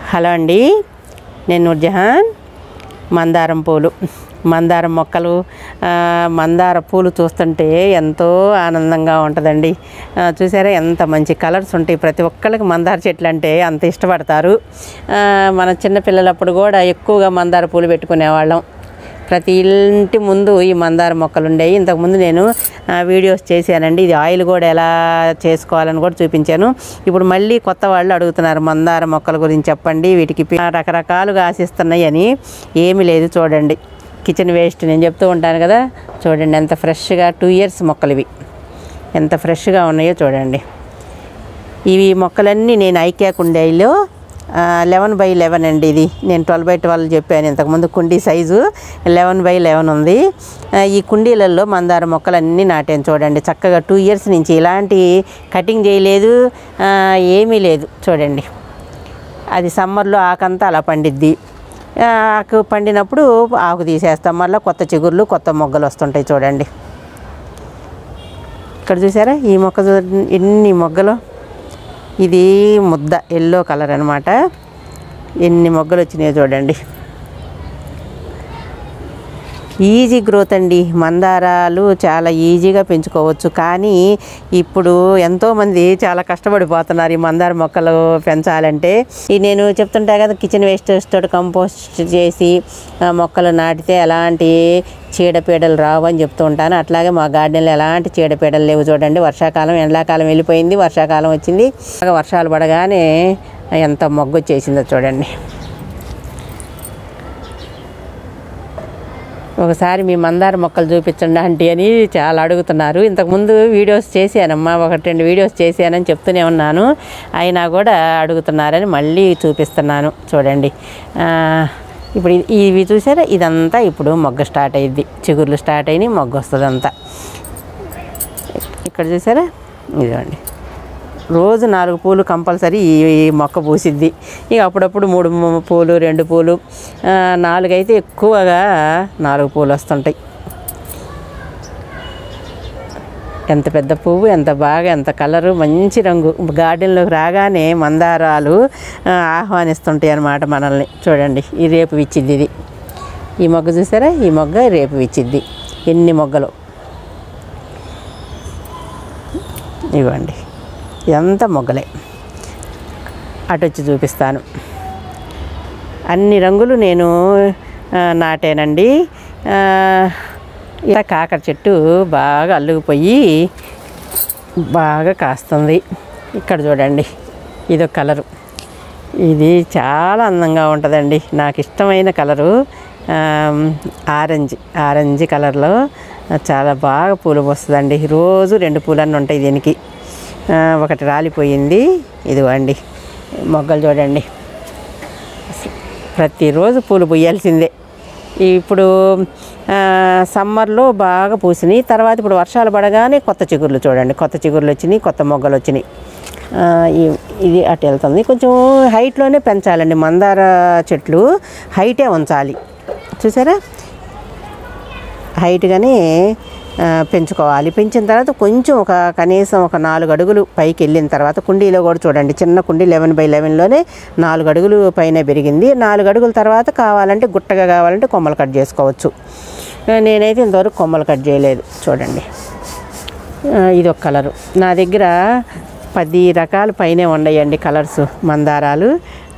Hello అండి, నేను నూర్జహాన్. మందారం మొక్కలు, మందార పూలు చూస్తుంటే ఎంతో ఆనందంగా ఉంటుందండి. చూసారా ఎంత మంచి కలర్స్ ఉంటాయి. ప్రతి ఒక్కరికి మందార చెట్లు అంటే అంత ఇష్టపడతారు. మన చిన్నపిల్లలప్పుడు కూడా ఎక్కువగా మందార పూలు పెట్టుకునేవాళ్ళం. ప్రతి ఇంటి ముందు ఈ మందార మొక్కలు ఉండేవి. ఇంతకుముందు నేను వీడియోస్ చేశానండి. ఇది ఆయిల్ కూడా ఎలా చేసుకోవాలని కూడా చూపించాను. ఇప్పుడు మళ్ళీ కొత్త వాళ్ళు అడుగుతున్నారు మందార మొక్కల గురించి చెప్పండి, వీటికి రకరకాలుగా ఆశిస్తున్నాయి అని. ఏమీ లేదు, చూడండి. కిచెన్ వేస్ట్ నేను చెప్తూ ఉంటాను కదా, చూడండి ఎంత ఫ్రెష్గా 2 years మొక్కలు ఇవి ఎంత ఫ్రెష్గా ఉన్నాయో చూడండి. ఇవి మొక్కలన్నీ నేను ఐక్యా కుండీలో 11x11 అండి. ఇది నేను 12x12 చెప్పాను ఇంతకుముందు. కుండీ సైజు 11x11 ఉంది. ఈ కుండీలలో మందార మొక్కలన్నీ నాటాను చూడండి. చక్కగా 2 years నుంచి ఇలాంటి కటింగ్ చేయలేదు, ఏమీ లేదు. చూడండి, అది సమ్మర్లో ఆకంతా అలా పండిద్ది. ఆకు పండినప్పుడు ఆకు తీసేస్తాం, మళ్ళీ కొత్త చిగుర్లు కొత్త మొగ్గలు వస్తుంటాయి. చూడండి, ఇక్కడ చూసారా ఈ మొక్క, ఎన్ని మొగ్గలు. ఇది ముద్ద ఎల్లో కలర్ అనమాట. ఎన్ని మొగ్గలు వచ్చినాయో చూడండి. ఈజీ గ్రోత్ అండి. మందారాలు చాలా ఈజీగా పెంచుకోవచ్చు. కానీ ఇప్పుడు ఎంతోమంది చాలా కష్టపడిపోతున్నారు ఈ మందార మొక్కలు పెంచాలంటే. నేను చెప్తుంటా కదా, కిచెన్ వేస్టేజ్ తోటి కంపోస్ట్ చేసి మొక్కలు నాటితే ఎలాంటి చీడపీడలు రావు అని చెప్తూ ఉంటాను. అట్లాగే మా గార్డెన్లో ఎలాంటి చీడపీడలు లేవు. చూడండి, వర్షాకాలం ఎండాకాలం వెళ్ళిపోయింది, వర్షాకాలం వచ్చింది. వర్షాలు పడగానే ఎంత మొగ్గు వచ్చేసిందో చూడండి. ఒకసారి మీ మందార మొక్కలు చూపించండి ఆంటీ అని చాలా అడుగుతున్నారు. ఇంతకుముందు వీడియోస్ చేశానమ్మా, 1-2 వీడియోస్ చేశానని చెప్తూనే ఉన్నాను. అయినా కూడా అడుగుతున్నారని మళ్ళీ చూపిస్తున్నాను. చూడండి, ఇప్పుడు ఇవి చూసారా, ఇదంతా ఇప్పుడు మొగ్గ స్టార్ట్ అయ్యిద్ది. చిగుర్లు స్టార్ట్ అయినాయి, మొగ్గ వస్తుంది అంతా. ఇక్కడ చూసారా, ఇదిగోండి. రోజు 4 పూలు కంపల్సరీ ఈ మొక్క పూసిద్ది. ఇక అప్పుడప్పుడు 3 పూలు 2 పూలు 4 అయితే ఎక్కువగా 4 పూలు వస్తుంటాయి. ఎంత పెద్ద పువ్వు, ఎంత బాగా, ఎంత కలరు, మంచి రంగు. గార్డెన్లోకి రాగానే మందారాలు ఆహ్వానిస్తుంటాయి అన్నమాట మనల్ని. చూడండి, ఈ రేపు విచ్చిద్ది. ఇది ఈ మొగ్గ చూసారా, ఈ మొగ్గ రేపు విచ్చిద్ది. ఎన్ని మొగ్గలు ఇవ్వండి, ఇదంతా మొగ్గలే. అటు వచ్చి చూపిస్తాను. అన్ని రంగులు నేను నాటానండి. ఇలా కాకర చెట్టు బాగా అల్లుకుపోయి బాగా కాస్తుంది. ఇక్కడ చూడండి, ఇదొక కలరు. ఇది చాలా అందంగా ఉంటుందండి. నాకు ఇష్టమైన కలరు ఆరెంజ్ కలర్లో చాలా బాగా పూలు పోస్తుందండి. రోజు 2 పూలన్నీ ఉంటాయి దీనికి. ఒకటి రాలిపోయింది. ఇదిగోండి మొగ్గలు చూడండి, ప్రతిరోజు పూలు పూయాల్సిందే. ఇప్పుడు సమ్మర్లో బాగా పూసినాయి. తర్వాత ఇప్పుడు వర్షాలు పడగానే కొత్త చిగుర్లు చూడండి, కొత్త చిగుర్లు వచ్చినాయి, కొత్త మొగ్గలు వచ్చినాయి. ఇది అటు వెళ్తుంది. కొంచెం హైట్లోనే పెంచాలండి మందార చెట్లు, హైటే ఉంచాలి. చూసారా, హైట్గానే పెంచుకోవాలి. పెంచిన తర్వాత కొంచెం కనీసం ఒక 4 అడుగులు పైకి వెళ్ళిన తర్వాత, కుండీలో కూడా చూడండి, చిన్న కుండీ 11x11లోనే 4 అడుగులు పైన పెరిగింది. 4 అడుగుల తర్వాత కావాలంటే గుట్టగా కావాలంటే కొమ్మలు కట్ చేసుకోవచ్చు. నేనైతే ఇంతవరకు కొమ్మలు కట్ చేయలేదు. చూడండి, ఇదొక కలరు. నా దగ్గర 10 రకాల పైనే ఉన్నాయండి కలర్స్. మందారాలు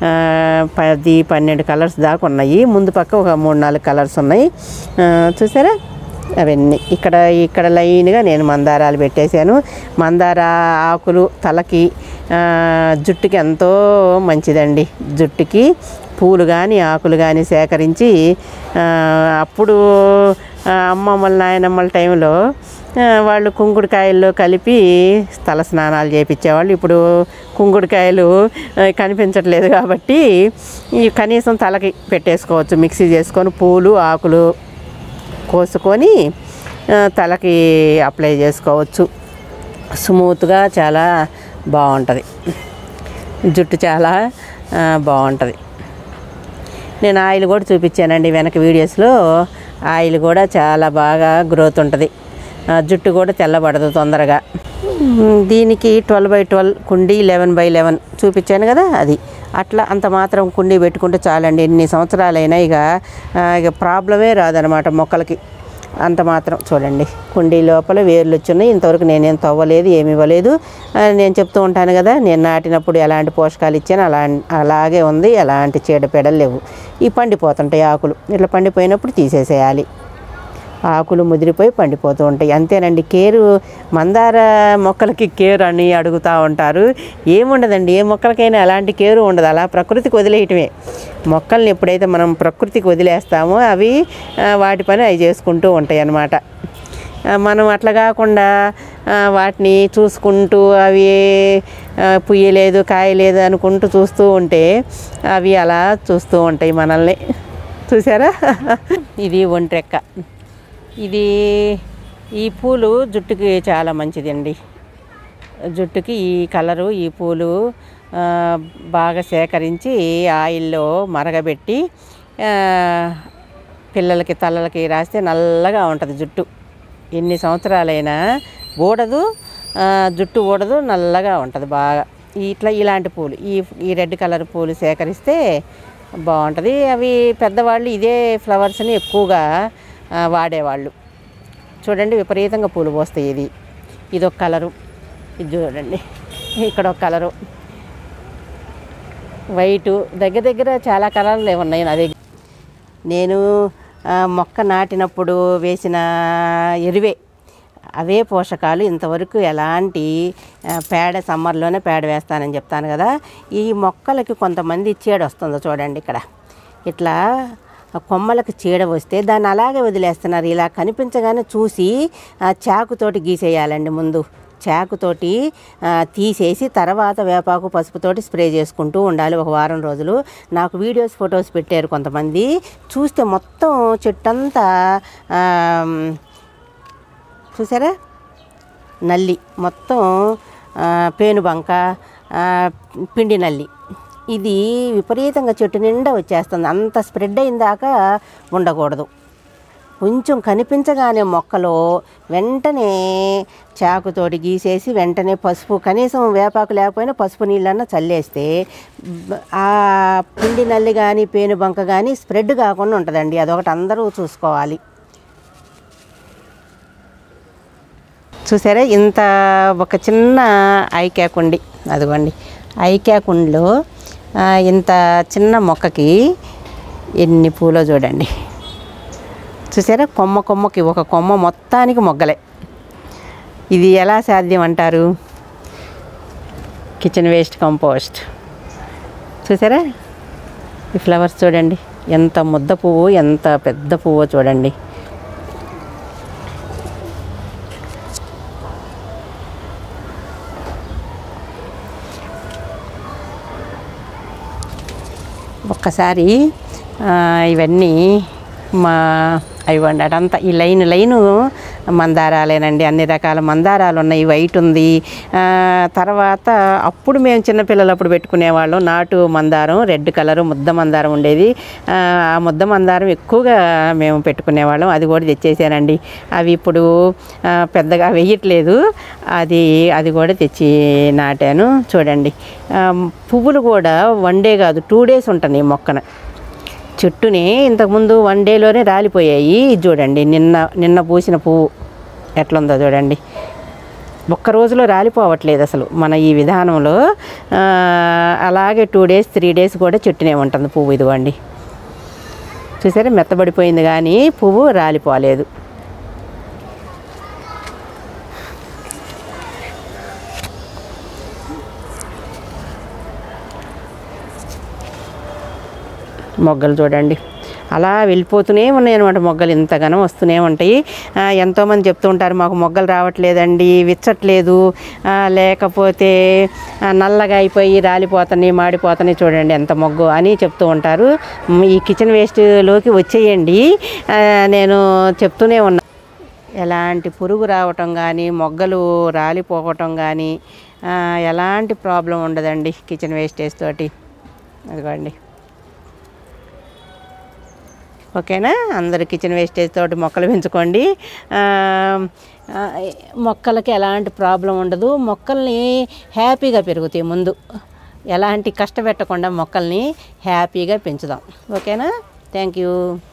10-12 కలర్స్ దాకా ఉన్నాయి. ముందు పక్క ఒక 3-4 కలర్స్ ఉన్నాయి. చూసారా, అవన్నీ ఇక్కడ లైన్గా నేను మందారాలు పెట్టేశాను. మందార ఆకులు తలకి, జుట్టుకి ఎంతో మంచిదండి. జుట్టుకి పూలు కానీ ఆకులు కానీ సేకరించి అప్పుడు అమ్మమ్మల నాయనమ్మల టైంలో వాళ్ళు కుంకుడుకాయల్లో కలిపి తల స్నానాలు చేయించేవాళ్ళు. ఇప్పుడు కుంకుడుకాయలు కనిపించట్లేదు కాబట్టి కనీసం తలకి పెట్టేసుకోవచ్చు. మిక్సీ చేసుకొని పూలు ఆకులు కోసుకొని తలకి అప్లై చేసుకోవచ్చు. స్మూత్గా చాలా బాగుంటుంది, జుట్టు చాలా బాగుంటుంది. నేను ఆయిల్ కూడా చూపించానండి వెనక వీడియోస్లో. ఆయిల్ కూడా చాలా బాగా గ్రోత్ ఉంటుంది, జుట్టు కూడా తెల్లబడదు తొందరగా. దీనికి 12x12 కుండీ 11x11 చూపించాను కదా, అది అట్లా అంత మాత్రం కుండీ పెట్టుకుంటే చాలండి. ఎన్ని సంవత్సరాలైనా ఇక ప్రాబ్లమే రాదనమాట మొక్కలకి. అంత మాత్రం చూడండి, కుండీ లోపల వేర్లు వచ్చున్నాయి. ఇంతవరకు నేనేం తవ్వలేదు, ఏమి ఇవ్వలేదు. నేను చెప్తూ ఉంటాను కదా, నేను నాటినప్పుడు ఎలాంటి పోషకాలు ఇచ్చాను అలాగే ఉంది. ఎలాంటి చీడపీడలు లేవు. ఈ పండిపోతుంటాయి ఆకులు. ఇట్లా పండిపోయినప్పుడు తీసేసేయాలి. ఆకులు ముదిరిపోయి పండిపోతూ ఉంటాయి. అంతేనండి. కేరు, మందార మొక్కలకి కేరు అని అడుగుతూ ఉంటారు. ఏముండదండి, ఏ మొక్కలకైనా అలాంటి కేరు ఉండదు. అలా ప్రకృతికి వదిలేయటమే. మొక్కల్ని ఎప్పుడైతే మనం ప్రకృతికి వదిలేస్తామో అవి వాటి పని అవి చేసుకుంటూ ఉంటాయి అన్నమాట. మనం అట్లా కాకుండా వాటిని చూసుకుంటూ అవి పుయ్యలేదు కాయలేదు అనుకుంటూ చూస్తూ ఉంటే అవి అలా చూస్తూ ఉంటాయి మనల్ని. చూసారా, ఇది ఒంట్రెక్క. ఈ పూలు జుట్టుకి చాలా మంచిదండి. జుట్టుకి ఈ కలరు, ఈ పూలు బాగా సేకరించి ఆయిల్లో మరగబెట్టి పిల్లలకి తలలకి రాస్తే నల్లగా ఉంటుంది జుట్టు. ఎన్ని సంవత్సరాలైనా ఊడదు, జుట్టు ఊడదు, నల్లగా ఉంటుంది బాగా. ఇలాంటి పూలు, ఈ రెడ్ కలర్ పూలు సేకరిస్తే బాగుంటుంది. అవి పెద్దవాళ్ళు ఇదే ఫ్లవర్స్ని ఎక్కువగా వాడేవాళ్ళు. చూడండి, విపరీతంగా పూలు పోస్తాయి. ఇదొక కలరు. ఇది చూడండి, ఇక్కడ ఒక కలరు వైటు. దగ్గర చాలా కలర్లు ఉన్నాయి నా దగ్గర. నేను మొక్క నాటినప్పుడు వేసిన ఎరువే, అవే పోషకాలు. ఇంతవరకు ఎలాంటి పేడ, సమ్మర్లోనే పేడ వేస్తానని చెప్తాను కదా. ఈ మొక్కలకి కొంతమంది చీడ వస్తుందో చూడండి. ఇక్కడ ఇట్లా కొమ్మలకు చీడ వస్తే దాన్ని అలాగే వదిలేస్తున్నారు. ఇలా కనిపించగానే చూసి చాకుతోటి గీసేయాలండి. ముందు చాకుతోటి తీసేసి తర్వాత వేపాకు పసుపుతోటి స్ప్రే చేసుకుంటూ ఉండాలి ఒక వారం రోజులు. నాకు వీడియోస్, ఫొటోస్ పెట్టారు కొంతమంది. చూస్తే మొత్తం చెట్టంతా చూసారా, నల్లి మొత్తం, పేనుబంక, పిండి నల్లి. ఇది విపరీతంగా చెట్టు నిండా వచ్చేస్తుంది. అంత స్ప్రెడ్ అయిందాక ఉండకూడదు. కొంచెం కనిపించగానే మొక్కలో వెంటనే చాకుతోటి గీసేసి వెంటనే పసుపు, కనీసం వేపాకు లేకపోయినా పసుపు నీళ్ళన్నా చల్లేస్తే ఆ పిండి నల్లి కానీ పేనుబంక కానీ స్ప్రెడ్ కాకుండా ఉంటుందండి. అదొకటి అందరూ చూసుకోవాలి. చూసారా, ఇంత ఒక చిన్న ఐక్యాకుండి, అదిగోండి ఐక్యాకుండిలో ఇంత చిన్న మొక్కకి ఎన్ని పూలో చూడండి. చూసారా, కొమ్మకి ఒక కొమ్మ మొత్తానికి మొగ్గలే. ఇది ఎలా సాధ్యం అంటారు? Kitchen waste compost. చూసారా, ఈ ఫ్లవర్స్ చూడండి, ఎంత ముద్ద పువ్వు, ఎంత పెద్ద పువ్వు చూడండి. ఒక్కసారి ఇవన్నీ ఇవ్వండి అటంతా ఈ లైను మందారాలేనండి. అన్ని రకాల మందారాలు ఉన్నాయి. వైట్ ఉంది. తర్వాత అప్పుడు మేము చిన్నపిల్లలప్పుడు పెట్టుకునేవాళ్ళం నాటు మందారం, రెడ్ కలరు ముద్ద మందారం ఉండేది. ఆ ముద్ద మందారం ఎక్కువగా మేము పెట్టుకునేవాళ్ళం. అది కూడా తెచ్చేసానండి. అవి ఇప్పుడు పెద్దగా వేయట్లేదు. అది కూడా తెచ్చి నాటాను. చూడండి, పువ్వులు కూడా 1 డే కాదు 2 days ఉంటాయి మొక్కన. చెట్టుని ఇంతకుముందు 1 dayలోనే రాలిపోయాయి. చూడండి, నిన్న పూసిన పువ్వు ఎట్లుందో చూడండి. ఒక్క రోజులో రాలిపోవట్లేదు అసలు మన ఈ విధానంలో. అలాగే 2 days 3 days కూడా చెట్టునే ఉంటుంది పువ్వు. ఇదిగోండి, చూసారా, మెత్తబడిపోయింది కానీ పువ్వు రాలిపోలేదు. మొగ్గలు చూడండి, అలా వెళ్ళిపోతూనే ఉన్నాయి అన్నమాట. మొగ్గలు ఇంతగానో వస్తూనే ఉంటాయి. ఎంతోమంది చెప్తూ ఉంటారు, మాకు మొగ్గలు రావట్లేదండి, విచ్చట్లేదు, లేకపోతే నల్లగా అయిపోయి రాలిపోతున్నాయి, మాడిపోతున్నాయి, చూడండి ఎంత మొగ్గు అని చెప్తూ ఉంటారు. ఈ కిచెన్ వేస్ట్లోకి వచ్చేయండి, నేను చెప్తూనే ఉన్నా. ఎలాంటి పురుగు రావటం కానీ, మొగ్గలు రాలిపోవటం కానీ ఎలాంటి ప్రాబ్లం ఉండదండి కిచెన్ వేస్టేజ్ తోటి. అదిగోండి, ఓకేనా? అందరూ కిచెన్ వేస్టేజ్ తోటి మొక్కలు పెంచుకోండి. మొక్కలకి ఎలాంటి ప్రాబ్లం ఉండదు. మొక్కల్ని హ్యాపీగా పెరుగుతాయి. ముందు ఎలాంటి కష్టపెట్టకుండా మొక్కల్ని హ్యాపీగా పెంచుదాం. ఓకేనా? Thank you.